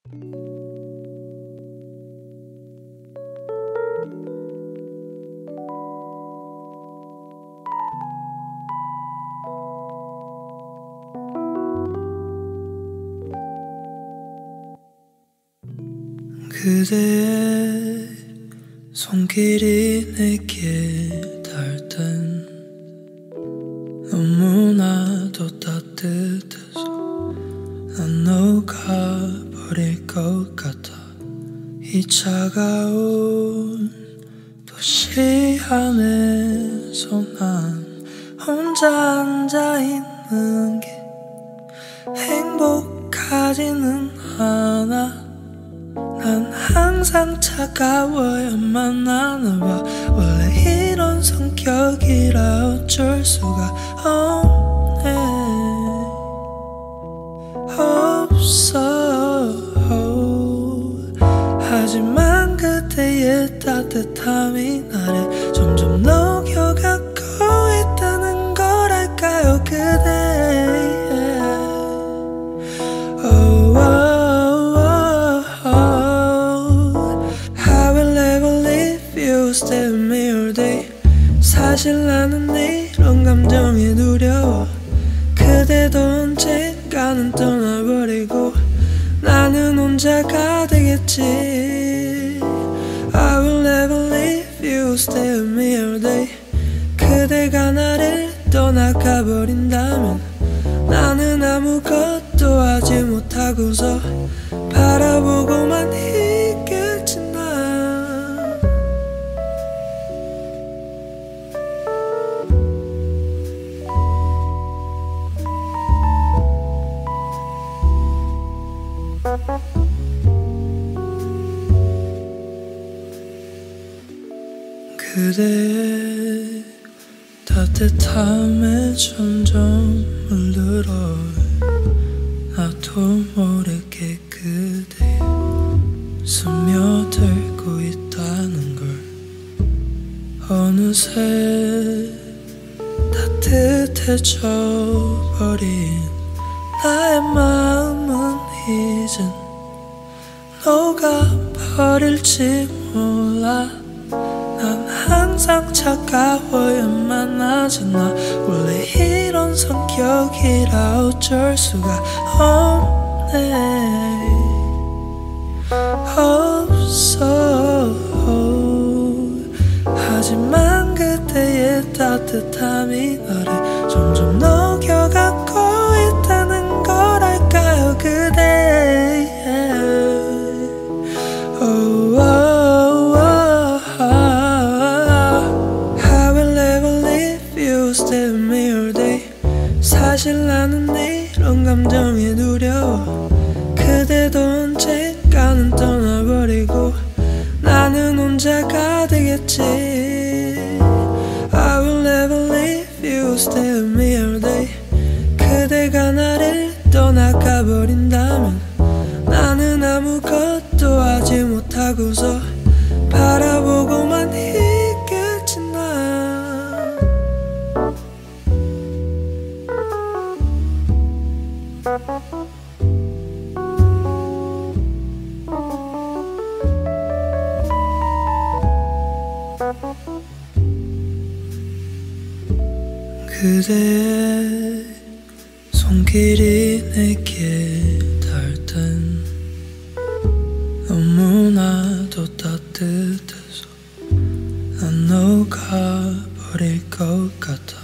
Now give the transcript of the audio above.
그대의 손길이 내게 닿을 땐 너무나도 따뜻해서 난 녹아버릴 것 같아. 이 차가운 도시 안에서 난 혼자 앉아있는 게 행복하지는 않아. 난 항상 차가워야만 하나봐. 원래 이런 성격이라 어쩔 수가 없네. 없어. 하지만 그대의 따뜻함이 나를 점점 녹여가고 있다는 거랄까요. 그대 Stay with me all day. 사실 나는 이런 감정이 두려워. 그대도 언젠가는 떠나버리고 나는 혼자가 되겠지. I will never leave you. Stay with me all day. 그대가 나를 떠나가버린다면 나는 아무것도 하지 못하고서 바라보고만 있겠지. 그대의 따뜻함에 점점 물들어 나도 모르게 그대에 스며들고 있다는 걸. 어느새 따뜻해져 버린 나의 마음은 이젠 녹아버릴지 몰라. 난 항상 차가워야만 하잖아. 원래 이런 성격이라 어쩔 수가 없네. 없어. 하지만 그대의 따뜻함이 나를 점점 녹여가고 있다는 거랄까요. 그대 Stay with me all day. 사실 나는 이런 감정이 두려워. 그대도 언젠가는 떠나버리고 나는 혼자가 되겠지. I will never leave you. Stay with me all day. 그대가 나를 떠나가버린다면 나는 아무것도 하지 못하고서 바라보고만 있겠지. 난 그대의 손길이 내게 닿을 땐 너무나도 따뜻해서 난 녹아버릴 것 같아.